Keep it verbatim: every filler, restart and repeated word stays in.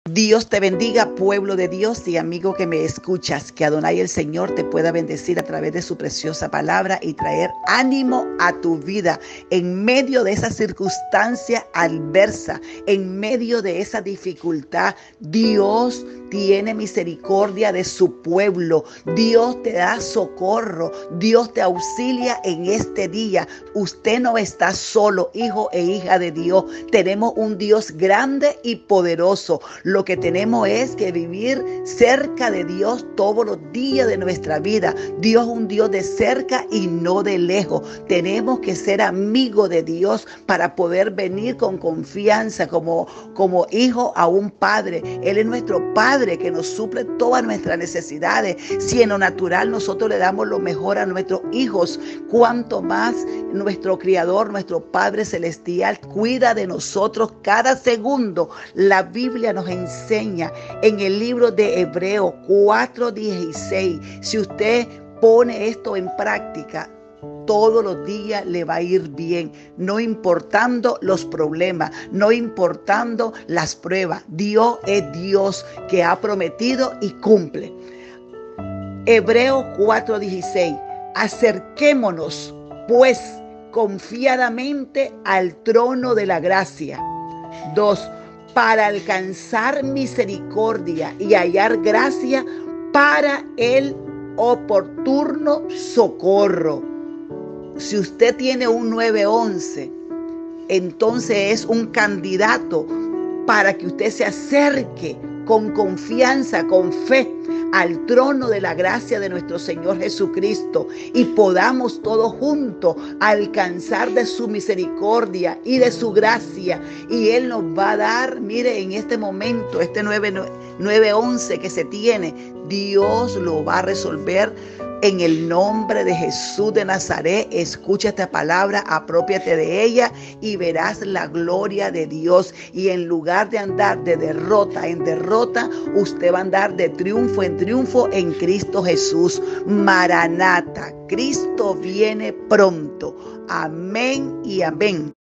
Dios te bendiga, pueblo de Dios y amigo que me escuchas. Que Adonai el Señor te pueda bendecir a través de su preciosa palabra y traer ánimo a tu vida en medio de esa circunstancia adversa, en medio de esa dificultad. Dios tiene misericordia de su pueblo. Dios te da socorro. Dios te auxilia en este día. Usted no está solo, hijo e hija de Dios. Tenemos un Dios grande y poderoso. Lo que tenemos es que vivir cerca de Dios todos los días de nuestra vida. Dios es un Dios de cerca y no de lejos. Tenemos que ser amigos de Dios para poder venir con confianza como, como hijo a un padre. Él es nuestro Padre que nos suple todas nuestras necesidades. Si en lo natural nosotros le damos lo mejor a nuestros hijos, cuanto más nuestro Criador, nuestro Padre Celestial, cuida de nosotros cada segundo. La Biblia nos enseña en el libro de Hebreos cuatro dieciséis. Si usted pone esto en práctica, todos los días le va a ir bien, no importando los problemas, no importando las pruebas. Dios es Dios que ha prometido y cumple. Hebreos cuatro dieciséis. Acerquémonos, pues, confiadamente al trono de la gracia. dos. Para alcanzar misericordia y hallar gracia para el oportuno socorro. Si usted tiene un nueve once, entonces es un candidato para que usted se acerque con confianza, con fe, al trono de la gracia de nuestro Señor Jesucristo y podamos todos juntos alcanzar de su misericordia y de su gracia. Y Él nos va a dar, mire, en este momento, este nueve once que se tiene, Dios lo va a resolver. En el nombre de Jesús de Nazaret, escucha esta palabra, apropiate de ella y verás la gloria de Dios. Y en lugar de andar de derrota en derrota, usted va a andar de triunfo en triunfo en Cristo Jesús. Maranata, Cristo viene pronto. Amén y amén.